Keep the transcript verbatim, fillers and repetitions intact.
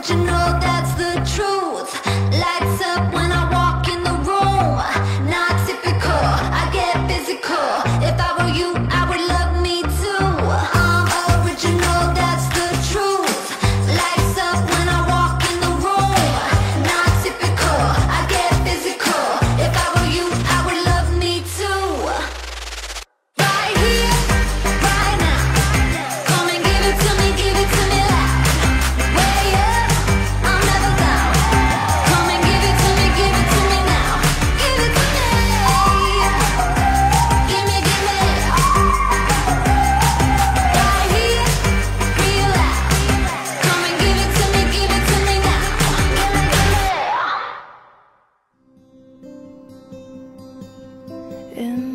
original, that's the truth. Lights up when I walk in the room. Not typical, I get physical. If I were you, I would love me too. I'm original, that's the truth. Lights up when I walk in the room. Not typical, I get physical. If I were you, I would love me too. Right here, right now. Come and give it to me, give it to me loud. Way up, I'm never down. Come and give it to me, give it to me now. Give it to me. Give me, give me. Right here, real loud. Come and give it to me, give it to me now. Give me, give me. In